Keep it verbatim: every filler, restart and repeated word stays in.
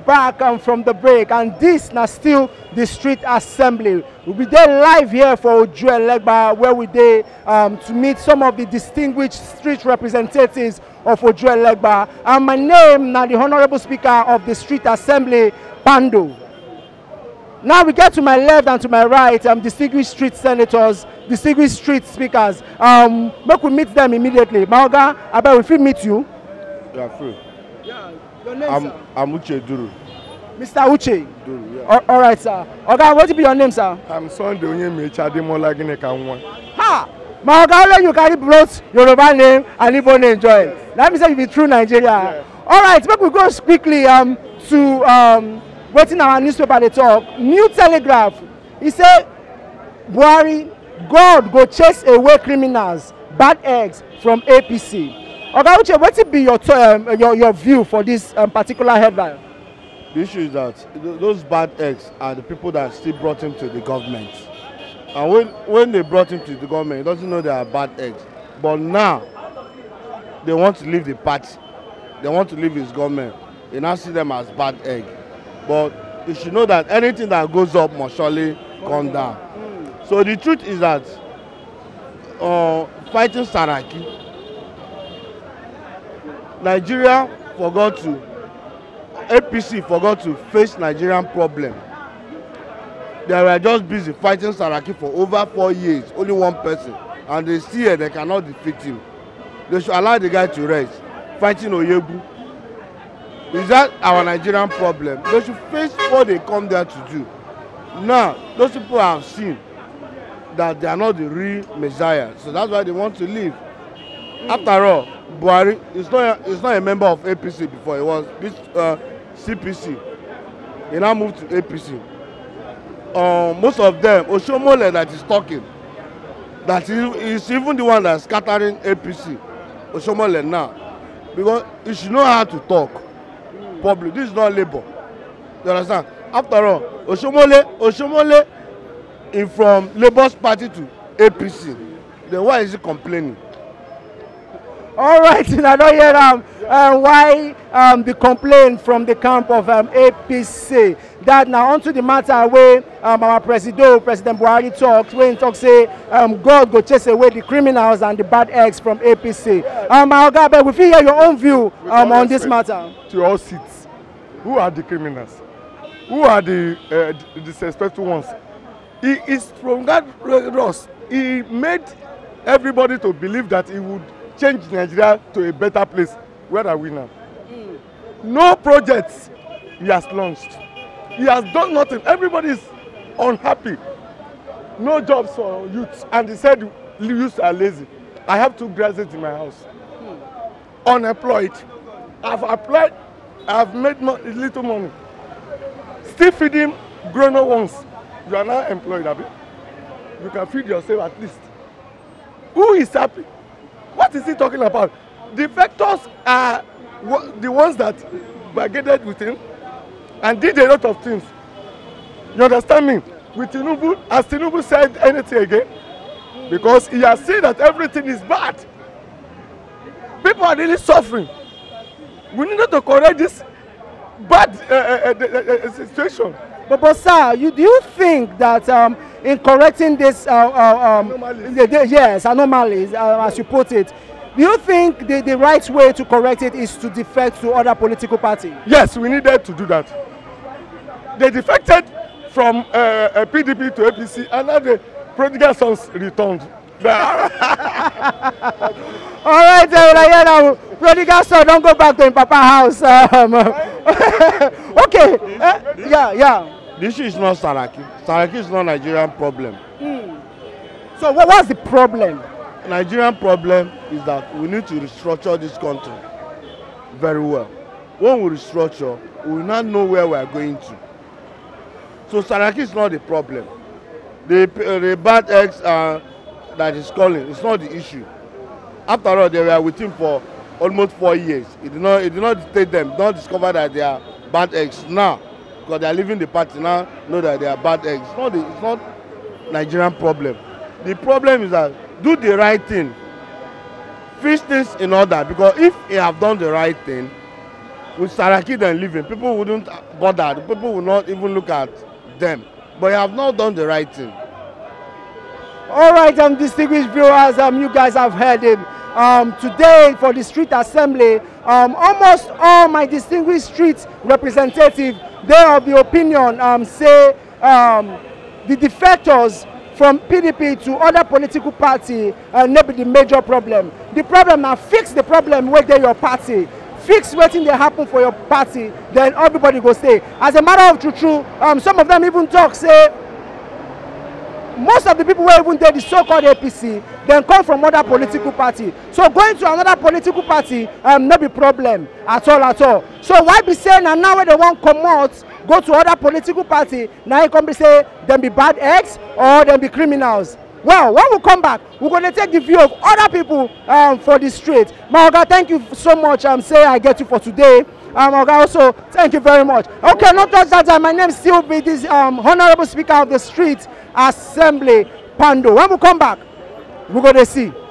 back um, from the break, and this now still the street assembly. We'll be there live here for Ojuelegba, where we there um, to meet some of the distinguished street representatives of Ojuelegba. And my name now the Honorable Speaker of the Street Assembly, Pando. Now we get to my left and to my right, um, distinguished street senators, distinguished street speakers. Um, make we meet them immediately. Maoga, I bet we fit meet you. You are free. Yeah, your name, I'm, sir? I'm Uche Duru. Mister Uche. Duru, yeah. All, all right, sir. Oga, what be your name, sir? I'm Sunday Onyemechi Ademola Ginekanwa. Ha! Maoga, only you carry both Yoruba name and Igbo name join. Yes. Let me say you be true Nigeria. Yes. All right, make we go quickly um, to um, waiting our newspaper they talk. New Telegraph. He said, Buhari, God go chase away criminals, bad eggs from A P C. Oga Uche, what will be your, um, your your view for this um, particular headline? The issue is that those bad eggs are the people that still brought him to the government. And when, when they brought him to the government, he doesn't know they are bad eggs. But now, they want to leave the party. They want to leave his government. They now see them as bad egg. But you should know that anything that goes up must surely come down. Mm. So the truth is that uh, fighting Saraki, Nigeria forgot to, A P C forgot to face Nigerian problem. They were just busy fighting Saraki for over four years, only one person, and they see it, they cannot defeat him. They should allow the guy to rest. Fighting Oyebu. Is that our Nigerian problem? They should face what they come there to do. Now, those people have seen that they are not the real Messiah, so that's why they want to leave. Mm. After all, Buhari is not a, is not a member of A P C before. He was uh, C P C. He now moved to A P C. Um, most of them, Oshomole that is talking, that is even the one that's scattering A P C. Oshomole now, because he should know how to talk public. This is not labor. You understand? After all, Oshomole, Oshomole, in from Labour's party to A P C. Then why is he complaining? All right, I don't hear um, uh, why um, the complaint from the camp of um, A P C. That now onto the matter where um, our president, President Buhari talks, when he talks say um, God go chase away the criminals and the bad eggs from A P C. Um, Oga, we feel hear your own view um, on this matter. To all seats, who are the criminals? Who are the uh, disrespectful ones? He is from that Ross. He made everybody to believe that he would change Nigeria to a better place. Where are we now? Mm. No projects he has launched. He has done nothing. Everybody is unhappy. No jobs for youths. And he said youths are lazy. I have two graduates in my house. Mm. Unemployed. I've applied. I've made mo little money. Still feeding grown-up ones. You are now employed, Abi. You can feed yourself at least. Who is happy? What is he talking about? The vectors are the ones that bargained with him and did a lot of things. You understand me? With Tinubu, has Tinubu said anything again? Because he has seen that everything is bad. People are really suffering. We need to correct this bad uh, uh, uh, uh, situation. But, but sir, you, do you think that um, in correcting this, uh, uh, um, anomalies. The, the, yes, anomalies, uh, as you put it, do you think the, the right way to correct it is to defect to other political parties? Yes, we needed to do that. They defected from uh, uh, P D P to A P C, and now the prodigal sons returned. All right, uh, now, prodigal son, don't go back to his papa house. Um, okay, uh, yeah, yeah. The issue is not Saraki. Saraki is not Nigerian problem. Mm. So what was the problem? Nigerian problem is that we need to restructure this country very well. When we restructure, we will not know where we are going to. So Saraki is not the problem. The, uh, the bad eggs uh, that is calling, it's not the issue. After all, they were with him for almost four years. He did not, he did not dictate them, did not discover that they are bad eggs now. Because they are leaving the party now, know that they are bad eggs. It's not, the, it's not Nigerian problem. The problem is that do the right thing. Fix this in order, because if he have done the right thing, with Saraki then leaving, people wouldn't bother. People would not even look at them. But he have not done the right thing. All right, um, distinguished viewers, um, you guys have heard him. Um, today for the street assembly, um, almost all my distinguished street representatives, they are of the opinion, um, say um, the defectors from P D P to other political party uh, not be the major problem. The problem now, fix the problem where they your party. Fix wetin dey happen for your party, then everybody go stay. As a matter of true true, um, some of them even talk say, most of the people who even dey the so-called A P C, then come from other political party. So going to another political party um, no be problem at all at all. So why be saying na now when they wan comot go to other political party, now you come be say them be bad eggs or them be criminals? Well, when we come back, we're going to take the view of other people um, for the street. My Oga, thank you so much. I'm um, saying I get you for today. Um, Oga, also, thank you very much. Okay, not just that time. My name still be this um, Honorable Speaker of the Street Assembly, Pando. When we come back, we're going to see.